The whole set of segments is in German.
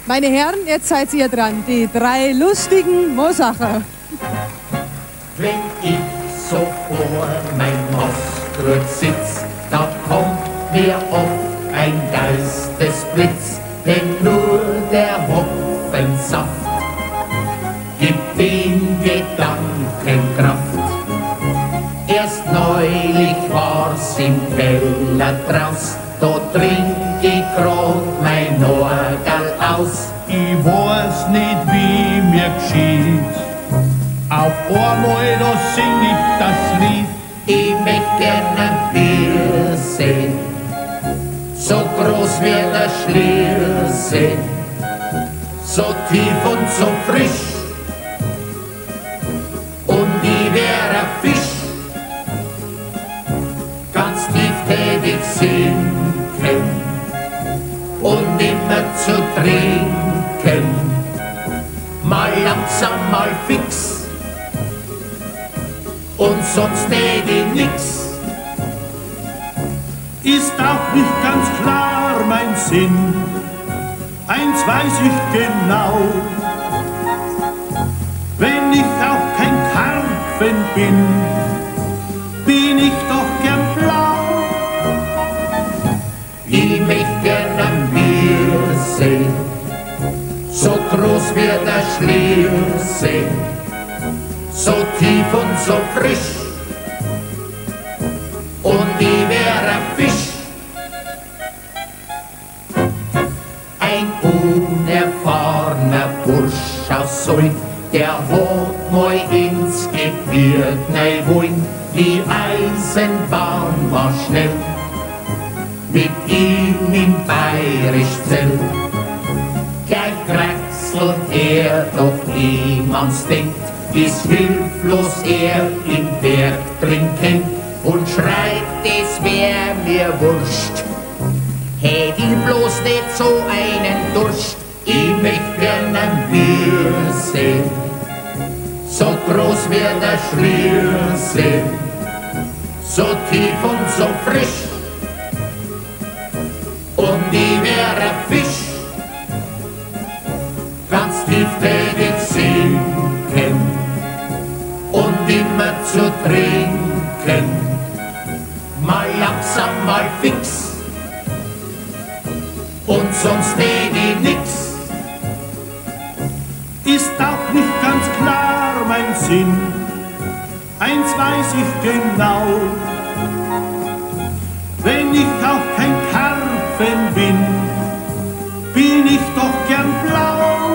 Meine Herren, jetzt seid ihr dran, die drei lustigen Mosacher. Wenn ich so vor mein Mostrut sitz, da kommt mir oft ein Geistesblitz, denn nur der Hopfensaft gibt den Gedanken Kraft. Erst neulich war's im Keller draus, da trink ich grad mein Orgel aus. Ich weiß nicht, wie mir geschieht, auf einmal da sing ich das Lied. Ich möcht gern ein Bier sehen, so groß wie der Schliersee, so tief und so frisch, und ich wär ein Fisch, ganz tief tätig sinken und immer zu trinken, mal langsam, mal fix. Und sonst tät ich nix. Ist auch nicht ganz klar mein Sinn, eins weiß ich genau, wenn ich auch kein Karpfen bin, bin ich doch gern blau. Ich möcht gern ein Bier sehen, so groß wie der Schliersee, so tief und so frisch, und ich wär ein Fisch. Ein unerfahrener Bursch aus Soll, der hat mal ins Gebirg nei wollen, die Eisenbahn war schnell, mit ihm im Bayerisch Zell. Gleich kraxelt er, doch niemands denkt, ist hilflos er im Berg trinken und schreit, es wär mir wurscht. Hätt ich bloß nicht so einen Durst, ich möcht gern ein Bier sehen, so groß wie der Schliersee, so tief und so frisch, und ich wär ein Fisch, ganz tief tätig sinken und immer zu trinken, mal langsam, mal fix, und sonst tät ich nix. Ist auch nicht ganz klar mein Sinn, eins weiß ich genau, wenn ich auch kein Karpfen bin, bin ich doch gern blau.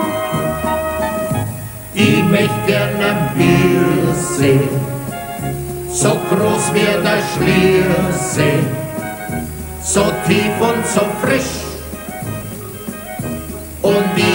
Ich möcht gern ein Bier sehen, so groß wie der Schliersee, so tief und so frisch, und ich